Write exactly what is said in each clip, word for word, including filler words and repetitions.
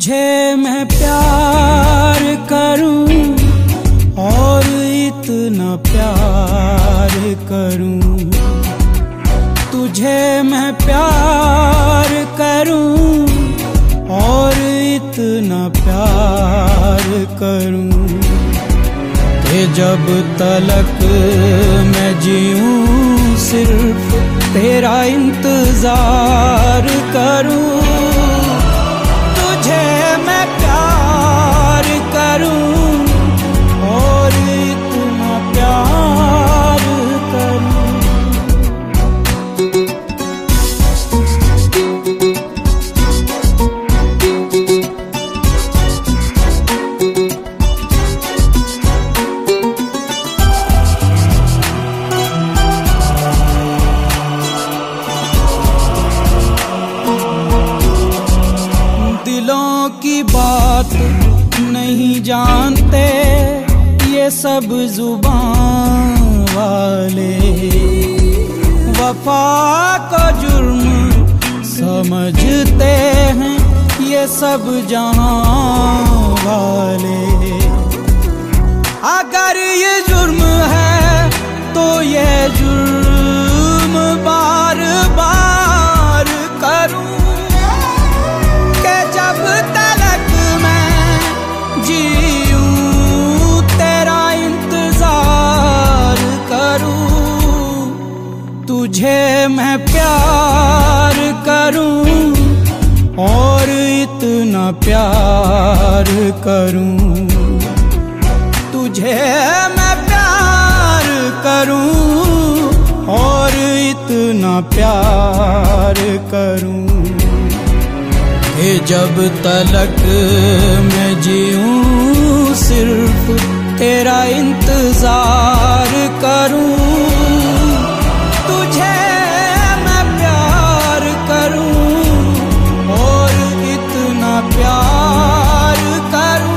तुझे मैं प्यार करूं और इतना प्यार करूं, तुझे मैं प्यार करूं और इतना प्यार करूं कि जब तलक मैं जीऊं सिर्फ तेरा इंतजार करूं। तुझे मैं प्यार करूं और इतना प्यार करूं। दिलों की बात नहीं जानते ये सब जुबान वाले, वफा को जुर्म समझते हैं ये सब जहां वाले। अगर ये जुर्म है तो ये जुर्म बार बार करूं कि जब तलक मैं जीऊं तेरा इंतजार करूं। तुझे मैं प्यार करूं और इतना प्यार करूं, तुझे मैं प्यार करूं और इतना प्यार करूं कि जब तलक मैं जीऊं सिर्फ तेरा इंतजार करूं। तुझे मैं प्यार करूं और इतना प्यार करूं।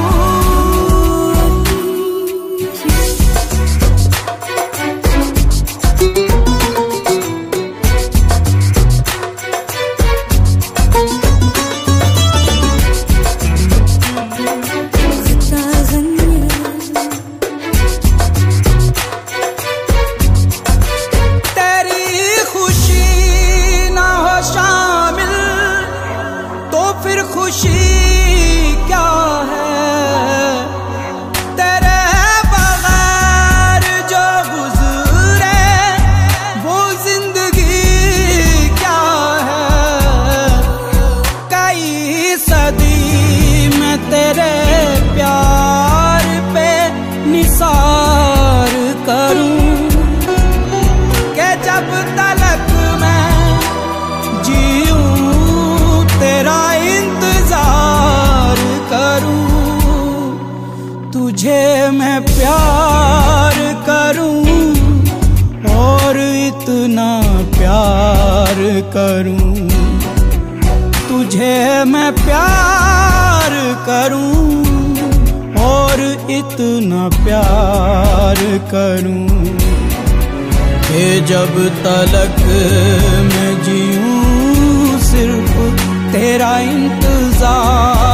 फिर खुशी क्या है तेरे बगैर जो गुजरे वो जिंदगी क्या है। कई सदी में तेरे प्यार पे निसार करूं कि जब तलक मैं जीऊं तेरा इंतजार करूं। तुझे मैं प्यार करूं और इतना प्यार करूं, तुझे मैं प्यार करूं और इतना प्यार करूं कि जब तलक मैं जीऊं सिर्फ तेरा इंतजार